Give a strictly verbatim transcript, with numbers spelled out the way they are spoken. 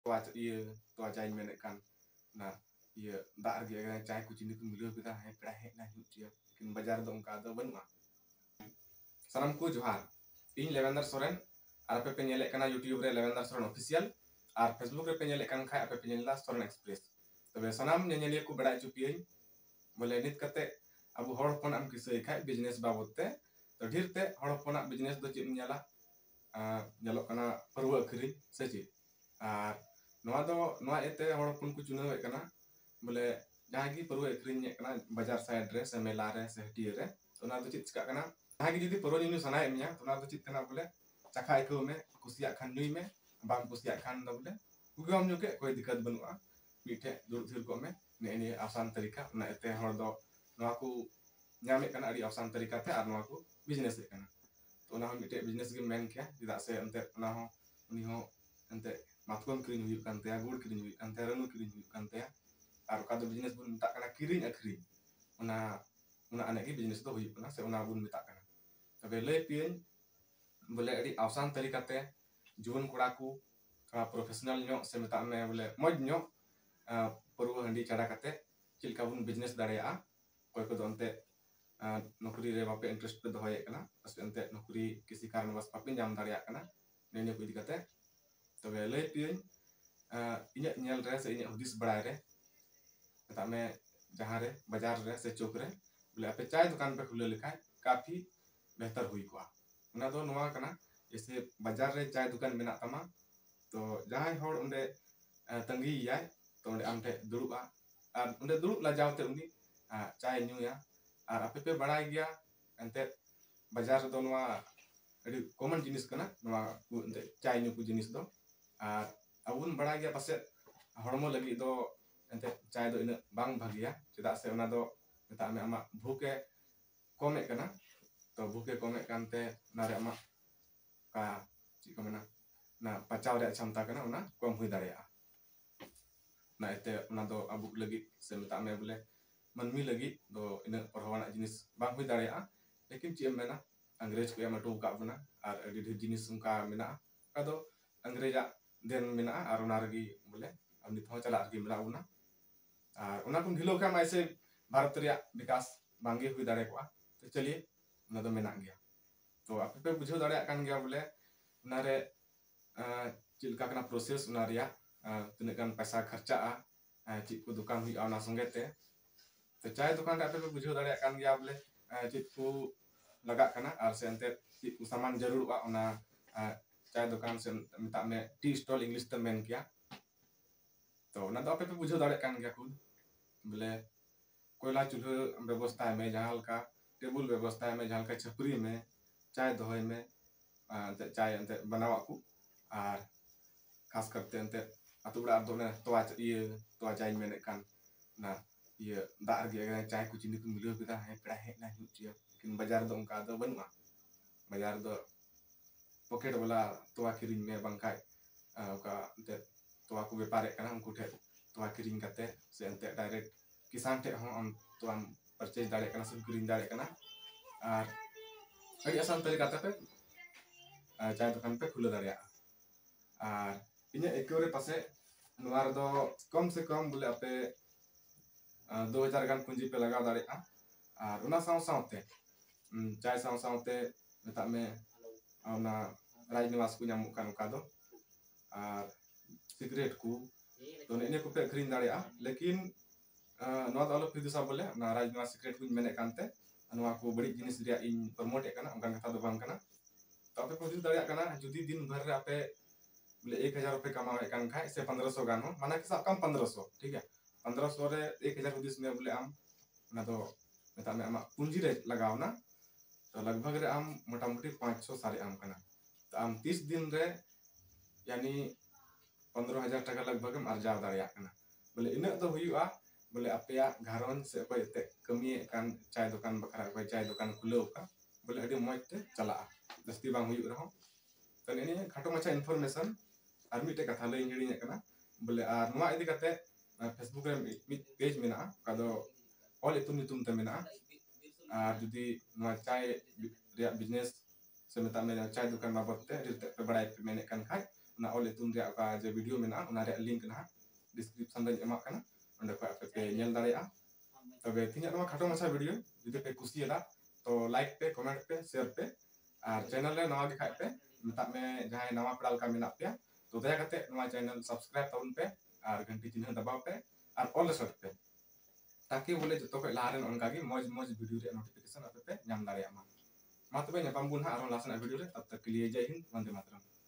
toa iya toa chai menek kan nah iya dak regi kan chai ku cini ku milu kita hai pera hek na hiu cia kin bajar do ongka do banua salam ku johar ᱤᱧ ᱞᱮᱵᱮᱱᱫᱟᱨ ᱥᱚᱨᱮᱱ ᱟᱨ ᱟᱯᱮ ᱯᱮ ᱧᱮᱞᱮᱫ ᱠᱟᱱᱟ YouTube ᱨᱮ ᱞᱮᱵᱮᱱᱫᱟᱨ Soren official ᱟᱨ Facebook ᱨᱮ ᱯᱮ ᱧᱮᱞᱮᱫ ᱠᱟᱱ ᱠᱷᱟᱡ ᱟᱯᱮ ᱯᱮ ᱧᱮᱞᱫᱟ ᱥᱚᱨᱮᱱ ᱮᱠᱥᱯᱨᱮᱥ ᱛᱚᱵᱮ ᱥᱟᱱᱟᱢ ᱧᱮᱧᱮᱞᱤᱭᱟᱹ ᱠᱚ ᱵᱟᱲᱟᱭ ᱦᱚᱪᱚ ᱯᱮᱭᱟᱹᱧ ᱵᱚᱞᱮ ᱱᱤᱛ ᱠᱟᱛᱮ ᱟᱵᱚ ᱦᱚᱲ ᱦᱚᱯᱚᱱᱟᱜ ᱮᱢ ᱠᱤᱥᱟᱹᱭ ᱠᱷᱟᱡ ᱵᱤᱡᱽᱱᱮᱥ ᱵᱟᱵᱚᱫ ᱛᱮ ᱛᱚ ᱰᱷᱮᱨ ᱛᱮ ᱦᱚᱲ ᱦᱚᱯᱚᱱᱟᱜ ᱵᱤᱡᱽᱱᱮᱥ ᱫᱚ ᱪᱮᱫ ᱮᱢ ᱧᱮᱞᱟ ᱧᱮᱞᱚᱜ ᱠᱟᱱᱟ ᱯᱟᱹᱨᱣᱟᱹ ᱟᱹᱠᱷᱨᱤᱧ ᱥᱮ ᱪᱮᱫ ᱟᱨ ᱱᱚᱣᱟ ᱫᱚ ᱱᱚᱣᱟ ᱤᱭᱟᱹᱛᱮ ᱦᱚᱲ ᱦᱚᱯᱚᱱ ᱠᱚ ᱪᱩᱱᱟᱹᱣᱮᱫ ᱠᱟᱱᱟ ᱵᱚᱞᱮ ᱡᱟᱦᱟᱸᱭ ᱜᱮ ᱯᱟᱹᱨᱣᱟᱹ ᱟᱹᱠᱷᱨᱤᱧᱮᱫ ᱠᱟᱱᱟ ᱵᱟᱡᱟᱨ ᱥᱟᱭᱤᱰ ᱨᱮ ᱥᱮ ᱢᱮᱞᱟ ᱨᱮ ᱥᱮ ᱦᱟᱹᱴᱤᱭᱟᱹ ᱨᱮ ᱚᱱᱟ ᱫᱚ ᱪᱮᱫ ᱪᱤᱠᱟᱹᱜ ᱠᱟᱱᱟ ᱡᱟᱦᱟᱸᱭ ᱜᱮ ᱡᱩᱫᱤ ᱯᱟᱹᱨᱣᱟᱹ ᱧᱩ ᱥᱟᱱᱟᱭᱮᱫ ᱢᱮᱭᱟ ᱚᱱᱟ ᱫᱚ ᱪᱮᱫ ᱠᱟᱱᱟ ᱵᱚᱞᱮ ᱪᱟᱠᱷᱟ ᱟᱹᱭᱠᱟᱹᱣ ᱢᱮ ᱠᱩᱥᱤᱭᱟᱜ ᱠᱷᱟᱱ ᱧᱩᱭ ᱢᱮ ᱵᱟᱝ ᱠᱩᱥᱤᱭᱟᱜ ᱠᱷᱟᱱ ᱫᱚ ᱵᱚᱞᱮ ᱩᱜᱟᱹᱣ ᱧᱩ ᱠᱮᱫ ᱠᱚᱭ ᱫᱤक्ᱠᱟᱛ ᱵᱟᱹᱱᱩᱜᱼᱟ ᱢᱤᱫᱴᱷᱮᱡ ᱫᱩᱲᱩᱵ ᱛᱷᱤᱨ ᱠᱚᱜ ᱢᱮ ᱱᱮᱜᱼᱮ ᱱᱤᱭᱟᱹ ᱟᱥᱟᱱ ᱛᱟᱹᱨᱤᱠᱟ ᱚᱱᱟ ᱤᱭᱟᱹᱛᱮ ᱦᱚᱲ ᱫᱚ ᱱᱚᱣᱟ ᱠᱚ ᱧᱟᱢᱮᱫ ᱠᱟᱱᱟ ᱟᱹᱰᱤ ᱟᱥᱟᱱ ᱛᱟᱹᱨᱤᱠᱟ ᱛᱮ ᱟᱨ ᱱᱚᱣᱟ ᱠᱚ ᱵᱤᱡᱽᱱᱮᱥᱮᱫ ᱠᱟᱱᱟ ᱛᱚ ᱚᱱᱟ ᱦᱚᱸ ᱢᱤᱫᱴᱮᱡ ᱵᱤᱡᱽᱱᱮᱥ ᱜᱮᱢ ᱢᱮᱱ ᱠᱮᱭᱟ ᱪᱮᱫᱟᱜ ᱥᱮ ᱮᱱᱛᱮᱫ ᱚᱱᱟ ᱦᱚᱸ ᱩᱱᱤ ᱦᱚᱸ ᱮᱱᱛᱮᱫ ᱢᱟᱛᱠᱚᱢ ᱠᱤᱨᱤᱧ ᱦᱩᱭᱩᱜ ᱠᱟᱱ ᱛᱟᱭᱟ ᱜᱩᱲ ᱠᱤᱨᱤᱧ ᱦᱩᱭᱩᱜ ᱠᱟᱱ ᱛᱟᱭᱟ ᱨᱟᱹᱱᱩ ᱠᱤᱨᱤᱧ ᱦᱩᱭᱩᱜ ᱠᱟᱱ ᱛᱟᱭᱟ ᱟᱨ ᱚᱠᱟ ᱫᱚ ᱵᱤᱡᱽᱱᱮᱥ ᱵᱚᱱ ᱢᱮᱛᱟᱜ ᱠᱟᱱᱟ ᱠᱤᱨᱤᱧ ᱟᱹᱠᱷᱨᱤᱧ ᱚᱱᱟ ᱚᱱᱟ ᱟᱱᱮ ᱜᱮ ᱵᱤᱡᱽᱱᱮᱥ ᱫᱚ ᱦᱩᱭᱩᱜ ᱠᱟᱱᱟ ᱥᱮ ᱚᱱᱟ ᱵᱚᱱ ᱢᱮᱛᱟᱜ ᱠᱟᱱᱟ ᱛᱚᱵᱮ ᱞᱟᱹᱭ ᱯᱮᱭᱟᱹᱧ ᱵᱚᱞᱮ ᱟᱹᱰᱤ ᱟᱥᱟᱱ ᱛᱟᱹᱨᱤᱠᱟ ᱛᱮ ᱡᱩᱣᱟᱹᱱ ᱠᱚᱲᱟ ᱠᱚ ᱛᱷᱚᱲᱟ ᱯᱨᱚᱯᱷᱮᱥᱚᱱᱟᱞ ᱧᱚᱜ ᱥᱮ ᱢᱮᱛᱟᱜ ᱢᱮ ᱵᱚᱞᱮ ᱢᱚᱡᱽ ᱧᱚᱜ ᱯᱟᱹᱨᱣᱟᱹ ᱦᱟᱺᱰᱤ ᱪᱷᱟᱰᱟ ᱠᱟᱛᱮ ᱪᱮᱫ ᱞᱮᱠᱟ ᱵᱚᱱ ᱵᱤᱡᱽᱱᱮᱥ ᱫᱟᱲᱮᱭᱟᱜᱼᱟ ᱚᱠᱚᱭ ᱠᱚᱫᱚ ᱮᱱᱛᱮᱫ ᱱᱚᱠᱨᱤ ᱨᱮ ᱵᱟᱯᱮ ᱤᱱᱴᱟᱨᱮᱥᱴ ᱯᱮ ᱫᱚᱦᱚᱭᱮᱫ ᱠᱟᱱᱟ ᱥᱮ ᱮᱱᱛᱮᱫ ᱱᱚᱠᱨᱤ ᱠᱤᱥᱤ ᱠᱟᱨᱚᱱᱵᱚᱥ ᱵᱟᱯᱮ ᱧᱟᱢ ᱫᱟᱲᱮᱭᱟᱜ ᱠᱟᱱᱟ ᱱᱤᱭᱟᱹ ᱠᱚ ᱤᱫᱤ ᱠᱟᱛᱮ ᱛᱚᱵᱮ ᱞᱟᱹᱭ ᱯᱮᱭᱟᱹᱧ ᱤᱧᱟᱹᱜ ᱧᱮᱞ ᱨᱮ ᱥᱮ ᱤᱧᱟᱹᱜ ᱦᱩᱫᱤᱥ ᱵᱟᱲᱟᱭ ᱨᱮ ᱢᱮᱛᱟᱜ ᱢᱮ ᱡᱟᱦᱟᱸ ᱨᱮ ᱵᱟᱡᱟᱨ ᱨᱮ ᱥᱮ ᱪᱚᱠ ᱨᱮ ᱵᱚᱞᱮ ᱟᱯᱮ ᱪᱟᱭ ᱫᱚᱠᱟन ᱯᱮ ᱠᱷᱩᱞᱟᱹᱣ ᱞᱮᱠᱷᱟᱡ ᱠᱟᱯᱷᱤ बेहतर हुई कोआ उना दो नोआ कना जैसे बाजार रे चाय दुकान मेना तमा तो जहां हर उंडे तंगी याय तो उंडे आमटे दुड़ुबा और उंडे दुड़ुब लाजावते उनी चाय न्यूया और आपे पे बड़ाई गया एंते बाजार दो नोआ अडी कॉमन जिनिस कना नोआ उंडे चाय न्यू को जिनिस दो और अबुन बड़ाई गया पासे हड़मो लगी दो एंते चाय दो इन बांग भागिया चेदा से उना दो मेता में आमा भूखे कमे कना तो भूखे कमे कानते नारे आमा का चीज को मेना ना पचाव रे क्षमता कना उना कम हुई दाड़ेया ना एते उना दो अबु लगी से मेता में बोले मनमी लगी दो इन परवाना जिनिस बांग हुई दाड़ेया लेकिन ची मेना अंग्रेज को एम अटू का बना और अडी ढेर जिनिस उनका मेना का दो अंग्रेजा देन मेना और उना रगी बोले अब नित हो चला रगी मेना उना और उना को ढिलो का ऐसे भारत रिया विकास बांगे हुई दाड़े को तो चलिए उना दो मेना गया तो आप पे बुझाव दाड़ेया कान गया बोले उनारे चिलका कना प्रोसेस उना रिया तिना गान पैसा खर्चा चीज को दुकान हुई आना संगे ते तो चाय दुकान रे आप पे बुझाव दाड़ेया कान गया बोले चीज को लगा कना और से अंते चीज को सामान जरूर उना चाय दुकान से मेता में टी स्टॉल इंग्लिश ते मेन किया तो उना दो आप पे बुझाव दाड़ेया कान गया खुद बोले कोयला चूल्हा व्यवस्था में जहां का टेबल व्यवस्था में जहां का छपरी में चाय दोहय में चाय अंते बनावा को और खास करते अंते अतुड़ा दो ने तोआ ये तोआ चाय में कान ना ये दार गे चाय को चिनी को मिलो बिदा है पड़ा है ना हिउचिया किन बाजार दो उनका दो बनवा बाजार दो पॉकेट वाला तोआ किरिंग में बंकाय का अंते तोआ को व्यापार कना उनको ठे तोआ किरिंग करते से अंते डायरेक्ट किसान ठे हम तो हम परचेज दाड़े कना से किरिंग दाड़े कना और अड़ी आसान तरीका पे चाय दुकान पे खुला दाड़िया और इन एकोरे पासे नवार दो कम से कम बोले आपे दो हजार गान पूंजी पे लगा दाड़िया और उना साव सावते चाय साव सावते मेता में उना राजनिवास को नामु कान का दो और सिगरेट को तो ने को पे खरीद दाड़िया लेकिन नवा दो अलग फिदिसा बोले ना राजनिवास सिगरेट को मेने कानते नवा को बड़ी जिनिस रिया इन प्रमोट ए कना उनका कथा दो बांग कना तो आपे प्रोड्यूस दाड़िया कना जुदी दिन भर रे आपे बोले एक हजार रुपये कमावे कान खाए से पंद्रह सौ गानो माना कि सब कम पंद्रह सौ ठीक है पंद्रह सौ रे एक हजार हुदिस में बोले आम ना तो मेता में आम पूंजी रे लगाव ना तो लगभग रे आम मोटा मोटी पाँच सौ सारे आम कना तो आम तीस दिन रे यानी पंद्रह हजार टका लगभग हम अर्जाव दाड़िया कना बोले इन तो हुआ बोले अपया घारन से कोई ते कमी कान चाय दुकान बकरा कोई चाय दुकान खुलेव का बोले अडी मौज ते चला दस्ती बांग हुई रहो तो ने खाटो माछा इनफॉरमेशन और मिटे कथा लई हिड़िया कना बोले और नवा इदी कते फेसबुक रे मिट पेज मेना का दो ऑल इतु नितुम ते मेना और जुदी नवा चाय रिया बिजनेस से मेता में चाय दुकान बाबत ते रिते पे बड़ाई पे मेने कन खाय ना ऑल इतुन रे का जे वीडियो में ना उना रे लिंक ना डिस्क्रिप्शन रे एमा कना ओंडे को आपे पे नेल दाड़ेया तबे तिना नवा खाटो माछा वीडियो जुदि पे कुसियदा तो लाइक पे कमेंट पे शेयर पे और चैनल रे नवा दिखाय पे मता में जहां नवा पड़ाल का मेना पे तो दया करते नवा चैनल सब्सक्राइब ताउन पे और घंटी चिन्ह दबाव पे और ऑल सेट पे ताकि बोले जो तो लारे उनका की मौज मौज वीडियो रे नोटिफिकेशन आपे पे नाम दाड़ेया मा मा तबे नेपाम बुन हा आरो लासन वीडियो रे तब तक के लिए जय हिंद वंदे मातरम।